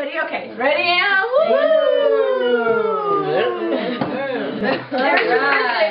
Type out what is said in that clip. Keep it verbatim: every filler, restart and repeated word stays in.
ready? Okay. Ready, Anna? Woo! There's your birthday.